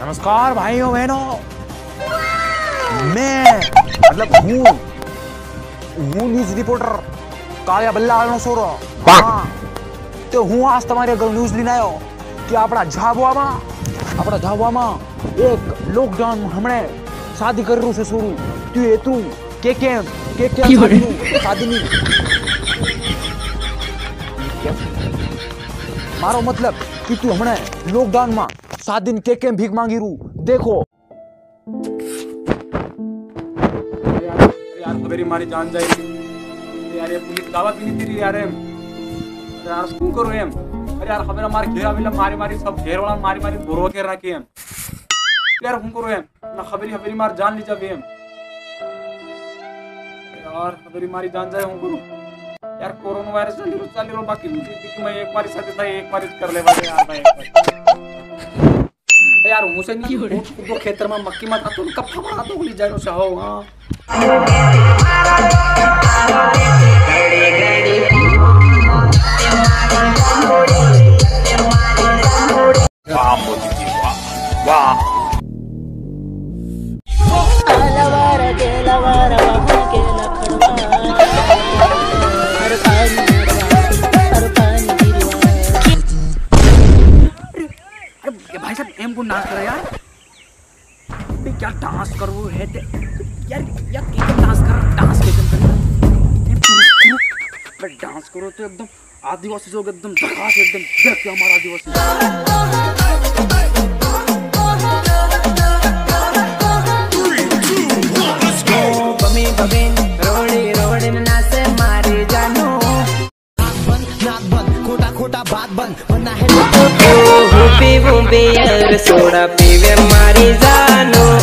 नमस्कार भाइयों बहनों, मैं मतलब हूँ न्यूज रिपोर्टर कालिया बल्ला आलो सोरो। हाँ तो हूँ आज तुम्हारे घर न्यूज लेने आयो कि अपना झाबुआ में एक लॉकडाउन हमने शादी कर रू से शुरू तू के शादी नहीं मारो मतलब कि तू हमने लॉकडाउन में 7 दिन के भीख मांगी रू। देखो यार मेरी मारी जान जाएगी यार, ये पुलिस दावा भी नहीं थी यार। यार શું કરું એમ? અરે યાર ખબર માર ઘેર આવેલા મારી सब ઘેર વાળા મારી બોરો કે રાખી એમ। यार શું કરું એમ? ના ખબરી માર જાન લી જાવે એમ। यार ખબરી મારી જાન જાય હું કરું यार। कोरोना वायरस ચાલી રહ્યો બાકી જિંદગી માં એક બારી સાથે થાય એક બારી જ કર લેવા દે यार ભાઈ। यार હું से नहीं तो खेतर में मक्की में था तो कब फड़ा तो उली जानो से हो। हां वाह मोदी जी वाह। अलवार गेलवार वहां के लखड़वा हर पानी गिरवा। अरे भाई साहब एम को नाच कर यार, क्या डांस करो है यार डांस डांस करो तो एकदम आदिवासी लोग एकदम झकास एकदम देख हमारा आदिवासी। रोड़े नाचे मारे जानो खोटा बात बंद वरना है वो पीवे यार सोडा पीवे मारी जानो।